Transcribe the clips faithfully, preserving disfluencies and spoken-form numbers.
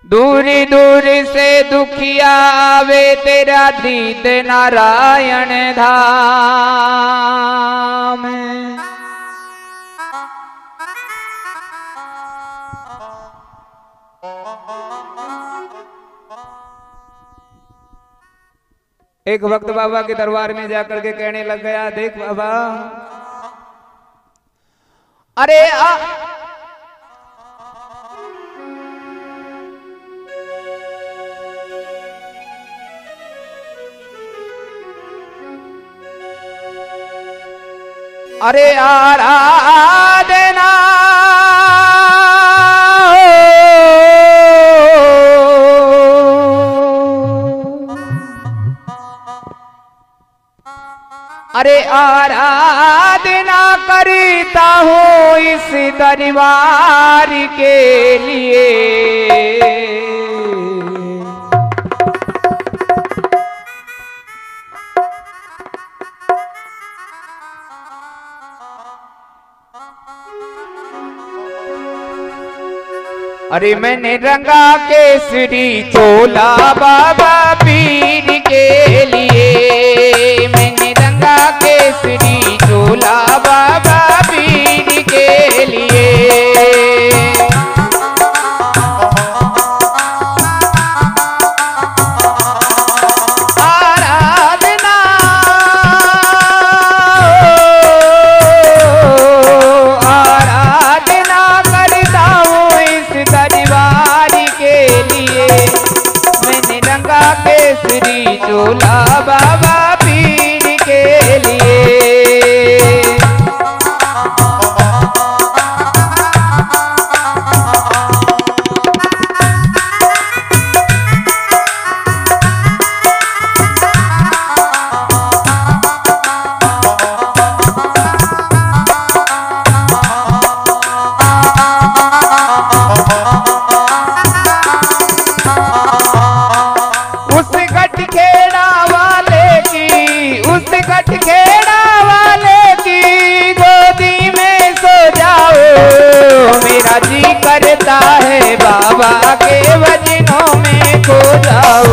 दूरी दूरी से दुखिया आवे तेरा दीद नारायण धाम। एक वक्त बाबा के दरबार में जाकर के कहने लग गया, देख बाबा, अरे आ अरे आराधना अरे आराधना करता हूँ इस दरबार के लिए। अरे मैंने रंगा केसरी चोला बाबा पीर के लिए। मैंने रंगा केसरी चोला बाबा पीर के लिए। आराधना आराधना करता हूँ इस दरबार के लिए। मैंने रंगा केसरी चोला बाबा पीर के लिए। उस गठखेड़ा वाले की उस गठखेड़ा वाले की गोदी में सो जाओ। मेरा जी करता है बाबा के भजनों में खो जाओ।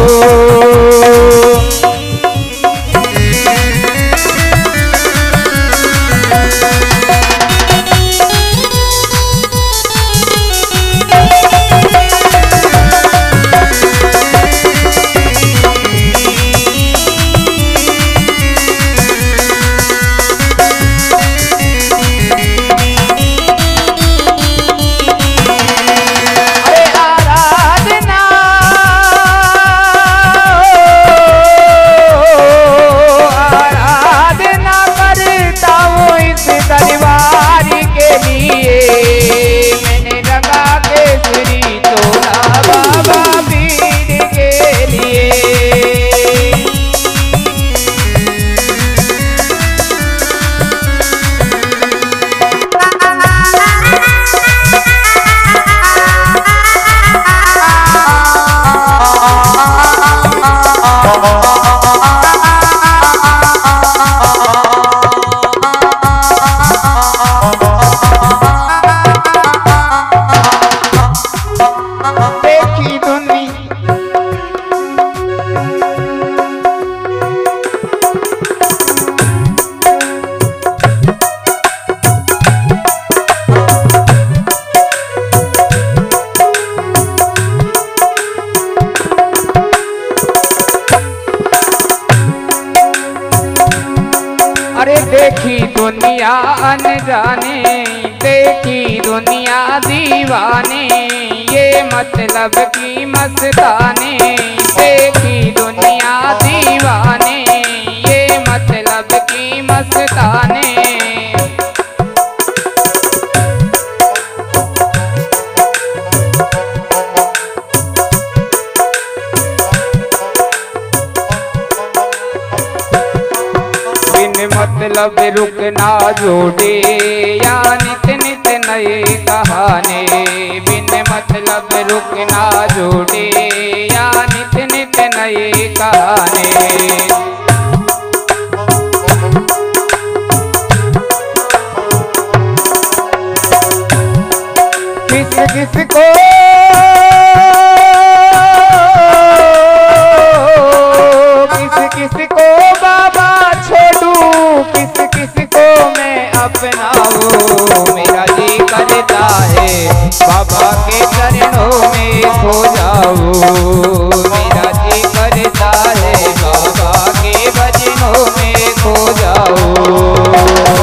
अरे देखी दुनिया अनजाने, देखी दुनिया दीवाने, ये मतलब की मस्ताने। देखी दुनिया दीवाने, ये मतलब की मस्ताने। मतलब रुकना जोड़े या नित नित नए कहाने। बिन मतलब रुकना जोड़े या नित नित नए कहाने। किस किस को किसको बाबा छोड़ूं, किस किस को मैं अपनाऊं। मेरा जी करता है बाबा के चरणों में खो जाऊं। मेरा जी करता है बाबा के भजनों में खो जाऊं।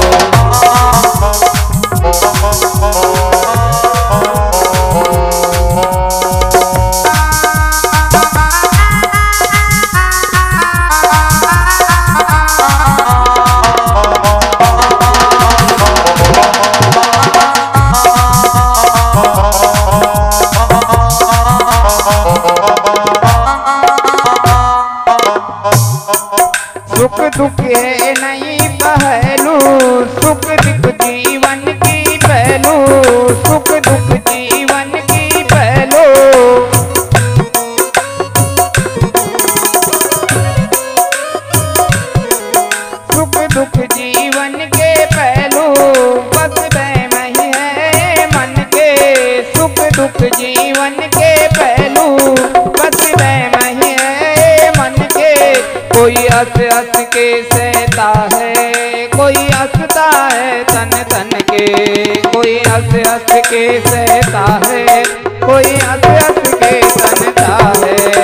सुख दुख है नहीं पहलू, सुख दुख जीवन की पहलू, सुख दुख जीवन की पहलू। सुख दुख जीवन के पहलू, बस वहम ही है मन के। सुख दुख जीवन के पहलू, बस वहम ही है मन के। कोई हंस हंस के सहता है, कोई हंसता है तन तन के। कोई हंस हंस के सहता है, कोई हंस हंस के तनता है।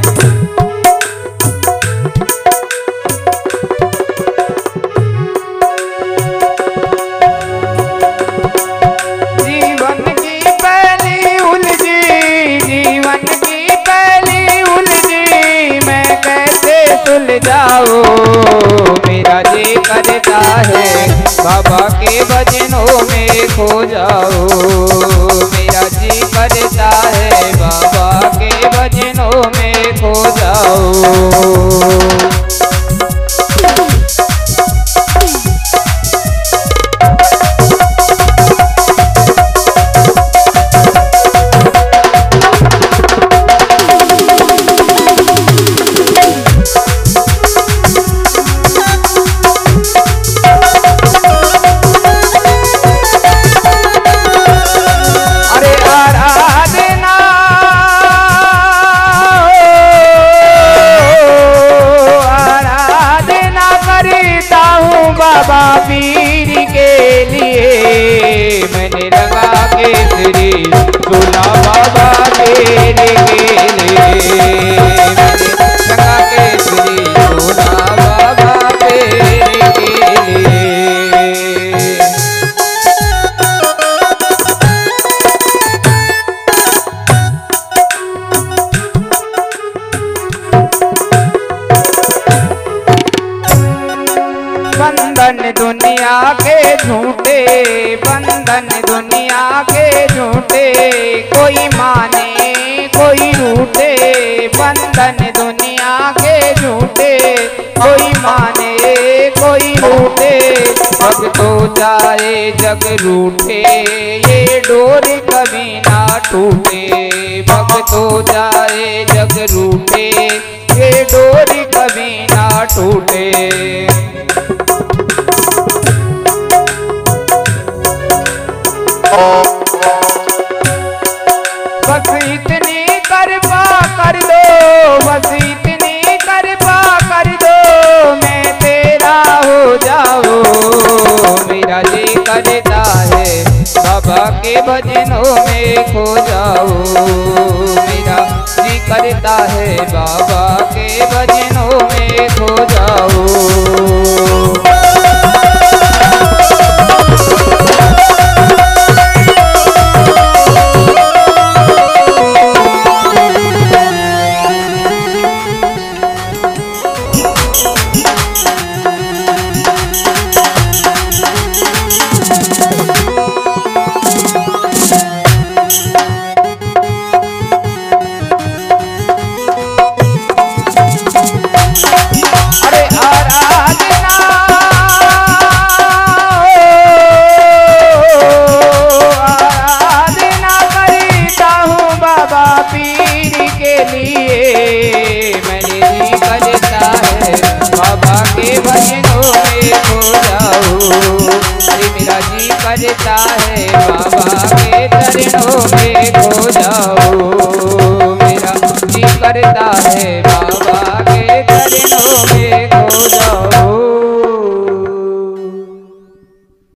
जीवन की पहली उलझी, जीवन की पहली उलझी, मैं कैसे सुलझाऊं। मेरा जी करता है बाबा के भजनों में खो जाऊं। मेरा जी करता है बाबा के भजनों में खो जाऊं। बाबा पीर के लिए मैंने लगा केसरी सुना। बाबा पीर के लिए मैंने लगा केसरी सुना। बाबा पीर के लिए। बंधन दुनिया के झूठे, बंधन दुनिया के झूठे, कोई माने कोई रूठे। बंधन दुनिया के झूठे, कोई माने कोई रूठे। जग तो जाए जग रूठे, ये डोर कभी ना टूटे। जग तो जाए जग रूठे, ये डोर कभी ना टूटे। बस इतनी कृपा कर दो, बस इतनी कृपा कर दो, मैं तेरा हो जाऊं। मेरा जी करता है बाबा के भजनों में खो जाऊं। मेरा जी करता है बाबा के भजनों में खो जाऊं। करता है बाबा के चरणों में खो जाओ। मेरा जी करता है बाबा